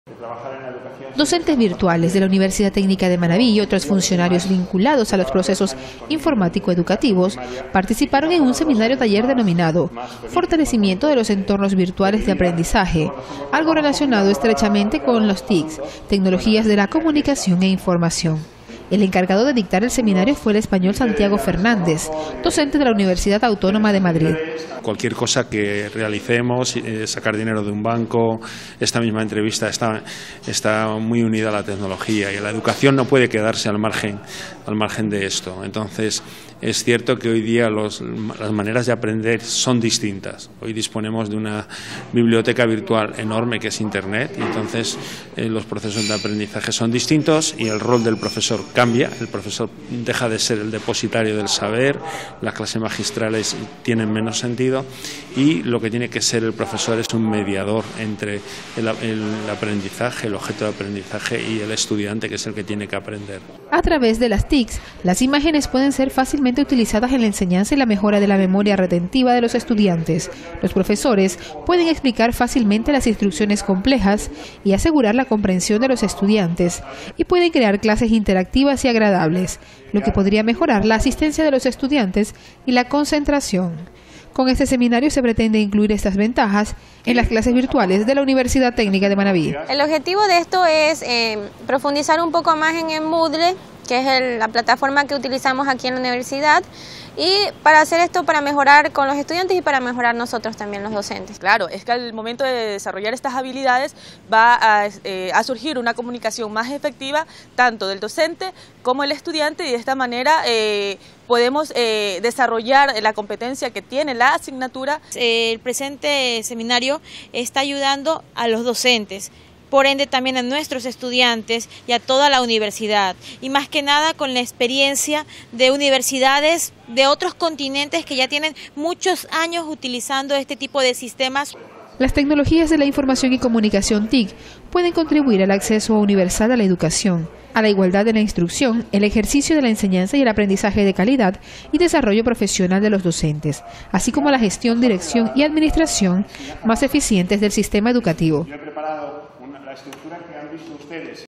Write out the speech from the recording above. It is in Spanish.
Docentes virtuales de la Universidad Técnica de Manabí y otros funcionarios vinculados a los procesos informático-educativos participaron en un seminario taller denominado Fortalecimiento de los entornos virtuales de aprendizaje, algo relacionado estrechamente con los TICs, tecnologías de la comunicación e información. El encargado de dictar el seminario fue el español Santiago Fernández, docente de la Universidad Autónoma de Madrid. Cualquier cosa que realicemos, sacar dinero de un banco, esta misma entrevista está muy unida a la tecnología y la educación no puede quedarse al margen de esto. Entonces, es cierto que hoy día las maneras de aprender son distintas. Hoy disponemos de una biblioteca virtual enorme que es Internet y entonces los procesos de aprendizaje son distintos y el rol del profesor cambia. El profesor deja de ser el depositario del saber, las clases magistrales tienen menos sentido y lo que tiene que ser el profesor es un mediador entre el aprendizaje, el objeto de aprendizaje y el estudiante, que es el que tiene que aprender. A través de las TICs, las imágenes pueden ser fácilmente utilizadas en la enseñanza y la mejora de la memoria retentiva de los estudiantes. Los profesores pueden explicar fácilmente las instrucciones complejas y asegurar la comprensión de los estudiantes, y pueden crear clases interactivas y agradables, lo que podría mejorar la asistencia de los estudiantes y la concentración. Con este seminario se pretende incluir estas ventajas en las clases virtuales de la Universidad Técnica de Manabí. El objetivo de esto es profundizar un poco más en el Moodle, que es la plataforma que utilizamos aquí en la universidad, y para hacer esto, para mejorar con los estudiantes y para mejorar nosotros también los docentes. Claro, es que al momento de desarrollar estas habilidades va a surgir una comunicación más efectiva tanto del docente como el estudiante, y de esta manera podemos desarrollar la competencia que tiene la asignatura. El presente seminario está ayudando a los docentes, por ende también a nuestros estudiantes y a toda la universidad, y más que nada con la experiencia de universidades de otros continentes que ya tienen muchos años utilizando este tipo de sistemas. Las tecnologías de la información y comunicación TIC pueden contribuir al acceso universal a la educación, a la igualdad de la instrucción, el ejercicio de la enseñanza y el aprendizaje de calidad y desarrollo profesional de los docentes, así como a la gestión, dirección y administración más eficientes del sistema educativo. Yo he preparado la estructura que han visto ustedes.